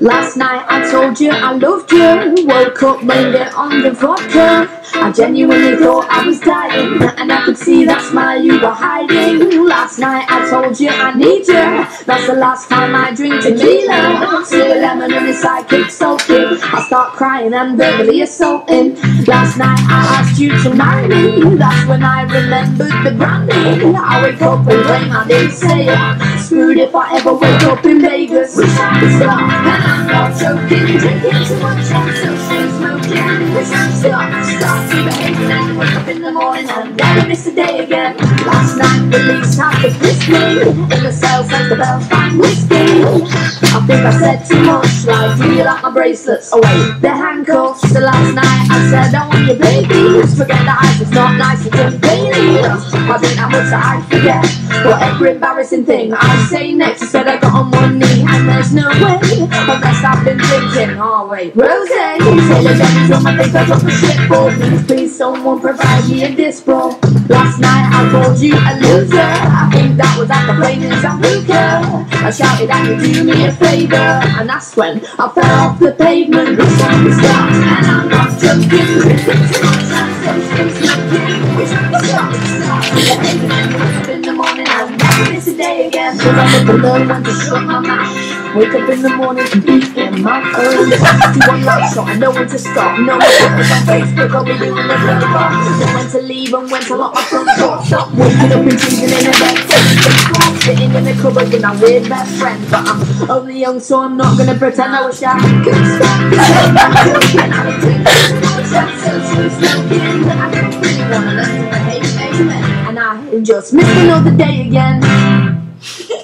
Last night I told you I loved you. Woke up, blamed it on the vodka. I genuinely thought I was dying, and I could see that smile you were hiding. Last night I told you I need you. That's the last time I drink tequila. Still a lemon and a sidekick soaking. I start crying and verbally assaulting. Last night I asked you to marry me. That's when I remembered the brandy. I wake up and blame I didn't say it. Screwed if I ever wake up in Vegas. Wish I could stop, and I'm not joking. Drinking too much and still smoking. Wish I could stop behaving and wake up in the morning and never miss a day again. Last night the police had to frisk me. In the cell since the bells bang whiskey. I think I said too much, like, do you like my bracelets? Oh wait, the handcuffs. So last night I said I want your babies. Forget that ice, it's not nice to drink daily. I think how much I forget. Whatever embarrassing thing I say next. I said I got on one knee and there's no way unless I've been drinking. Oh wait, rosé. Say the damage on my face, I dropped the shit ball. Please someone provide me a disc ball. Last night I called you a loser. I think that was at the Flaming Zambuca. I shouted at you, do me a favour. And that's when I fell off the pavement. This one was stopped, and I'm not joking. Drinking too much and still smoking. Wish I could stop. Behaving and wake up in the morning and never miss a day again. Cause I never learn when to shut my mouth. Wake up in the morning and beat in my own. Do one light shot, I know when to stop. No one on Facebook, I'll be doing the bloody bar. Know when to leave and when to lock my front door. Stop waking up and cheating in a bed. Sitting in the cupboard with my weird best friend. But I'm only young, so I'm not gonna pretend. I wish I could stop. And I've been drinking too much and still smoking. I don't really wanna learn to behave, amen. And I just missed another day again.